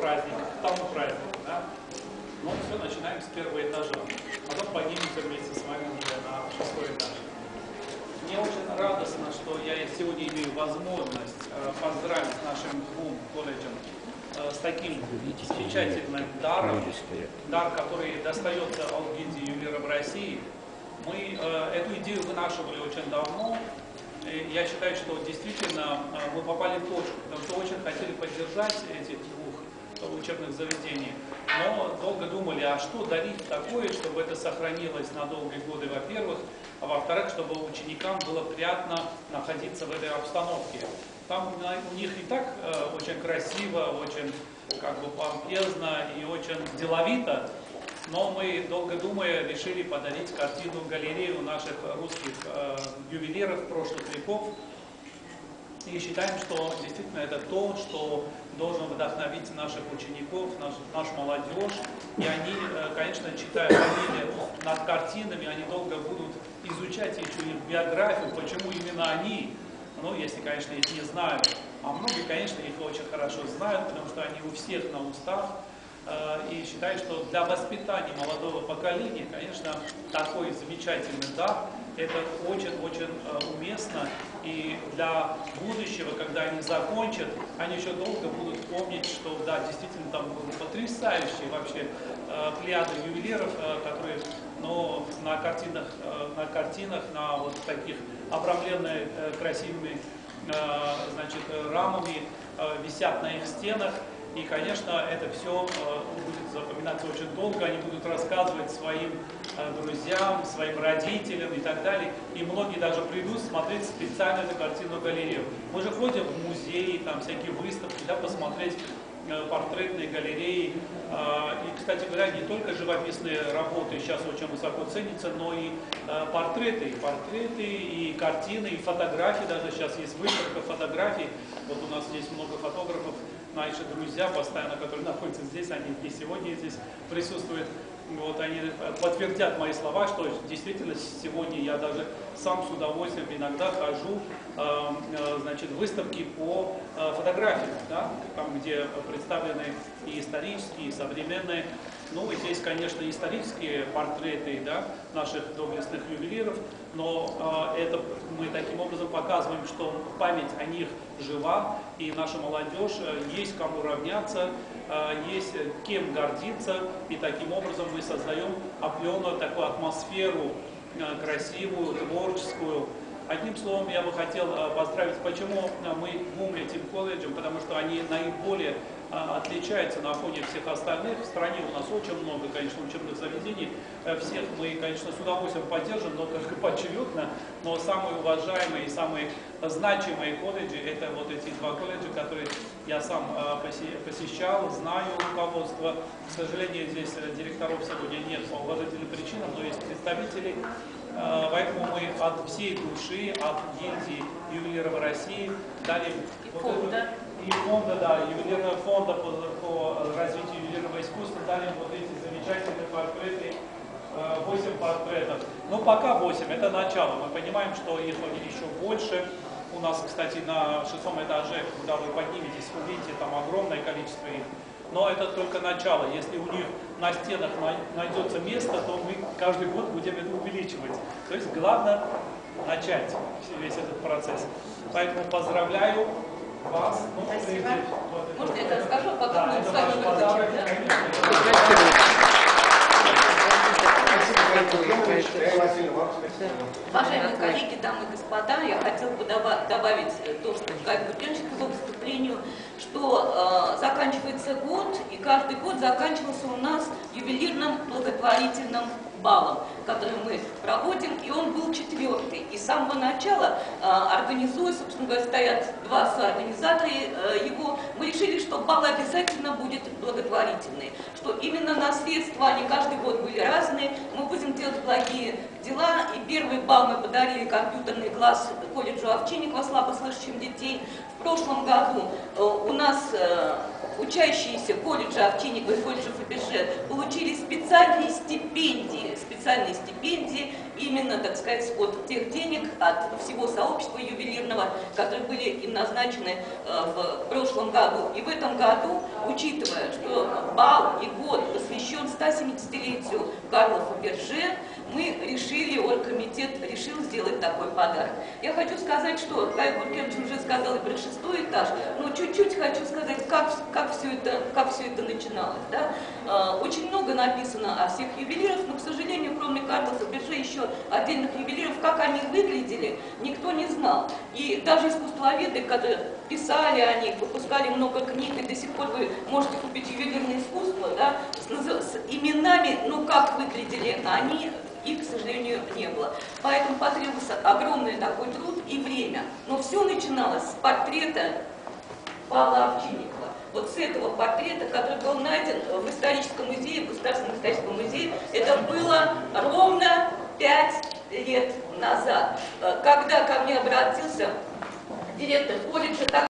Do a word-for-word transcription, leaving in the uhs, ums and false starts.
праздник, к тому празднику, да. Но все, начинаем с первого этажа. Потом поднимемся вместе с вами уже на шестой этаж. Мне очень радостно, что я сегодня имею возможность э, поздравить нашим двум колледжам э, с таким замечательным даром, дар, который достается от гильдии ювелиров России. Мы э, эту идею вынашивали очень давно. И я считаю, что действительно э, мы попали в точку, потому что очень хотели поддержать этих двух учебных заведений. Но долго думали, а что дарить такое, чтобы это сохранилось на долгие годы, во-первых, а во-вторых, чтобы ученикам было приятно находиться в этой обстановке. Там у них и так э, очень красиво, очень как бы помпезно и очень деловито, но мы, долго думая, решили подарить картину галерею наших русских э, ювелиров прошлых веков. И считаем, что действительно это то, что должен вдохновить наших учеников, наш, наш молодежь. И они, конечно, читая фамилии над картинами, они долго будут изучать еще их биографию, почему именно они, ну, если, конечно, их не знают. А многие, конечно, их очень хорошо знают, потому что они у всех на устах. И считаю, что для воспитания молодого поколения, конечно, такой замечательный дар, это очень-очень уместно. И для будущего, когда они закончат, они еще долго будут помнить, что, да, действительно, там были потрясающие вообще плеяды ювелиров, которые, ну, на картинах, на картинах, на вот таких обрамленных красивыми, значит, рамами висят на их стенах. И, конечно, это все будет запоминаться очень долго, они будут рассказывать своим друзьям, своим родителям и так далее. И многие даже придут смотреть специально эту картинную галерею. Мы же ходим в музеи, там всякие выставки, да, посмотреть портретные галереи. И, кстати говоря, не только живописные работы сейчас очень высоко ценятся, но и портреты, и портреты, и картины, и фотографии. Даже сейчас есть выставка фотографий. Вот у нас здесь много фотографов, наши друзья постоянно, которые находятся здесь, они и сегодня здесь присутствуют. Вот они подтвердят мои слова, что действительно сегодня я даже сам с удовольствием иногда хожу, э, значит, в выставки по э, фотографиям, да, там, где представлены и исторические, и современные. Ну, и здесь, конечно, исторические портреты, да, наших доблестных ювелиров, но э, это мы таким образом показываем, что память о них жива, и наша молодежь, э, есть кому равняться, э, есть кем гордиться, и таким образом мы создаем определенную такую атмосферу э, красивую, творческую. Одним словом, я бы хотел э, поздравить, почему мы двум этим колледжам, потому что они наиболее отличается на фоне всех остальных. В стране у нас очень много, конечно, учебных заведений. Всех мы, конечно, с удовольствием поддержим, но только поочередно. Но самые уважаемые и самые значимые колледжи — это вот эти два колледжа, которые я сам посещал, знаю руководство. К сожалению, здесь директоров сегодня нет по уважительным причинам, но есть представители. Поэтому мы от всей души, от гильдии ювелиров России дали и фонда, и фонда, да, ювелирного фонда по, по развитию ювелирного искусства дали вот эти замечательные портреты, восемь портретов. Ну, пока восемь, это начало. Мы понимаем, что их еще больше. У нас, кстати, на шестом этаже, куда вы подниметесь, увидите там огромное количество их. Но это только начало. Если у них на стенах найдется место, то мы каждый год будем это увеличивать. То есть главное начать весь этот процесс. Поэтому поздравляю вас. Ну, спасибо. Вот, Может, я это скажу, а потом да, мы с вами Уважаемые коллеги, дамы и господа, я хотела бы добавить то, что Габе Гуденович к его выступлению, что э, заканчивается год, и каждый год заканчивался у нас ювелирным благотворительным балом, который мы проводим, и он был четвертый. И с самого начала, э, организуя, собственно говоря, стоят два соорганизатора э, его, мы решили, что бал обязательно будет благотворительный, что именно на средства, они каждый год были разные, мы будем делать благие дела, и первый бал мы подарили компьютерный класс колледжу Овчинникова слабослышащим детей. В прошлом году э, у нас э, учащиеся колледжа Овчинникова и колледжа Фаберже получили специальные стипендии, специальные стипендии именно, так сказать, от тех денег, от всего сообщества ювелирного, которые были им назначены в прошлом году. И в этом году, учитывая, что бал и год посвящен ста семидесятилетию Карла Фаберже, мы решили, оргкомитет решил сделать такой подарок. Я хочу сказать, что Гаил Гургенович уже сказал и про шестой этаж, но чуть-чуть хочу сказать, как, как, все это, как все это начиналось. Да? Э, очень много написано о всех ювелирах, но, к сожалению, кроме Карла Фаберже, еще отдельных ювелиров, как они выглядели, никто не знал. И даже искусствоведы, которые писали о них, выпускали много книг, и до сих пор вы можете купить ювелирное искусство, да, с, с именами, ну как выглядели они, их, к сожалению, не было. Поэтому потребовался огромный такой труд и время. Но все начиналось с портрета Павла Овчинникова. Вот с этого портрета, который был найден в историческом музее, в Государственном историческом музее, это было ровно пять лет назад, когда ко мне обратился директор колледжа.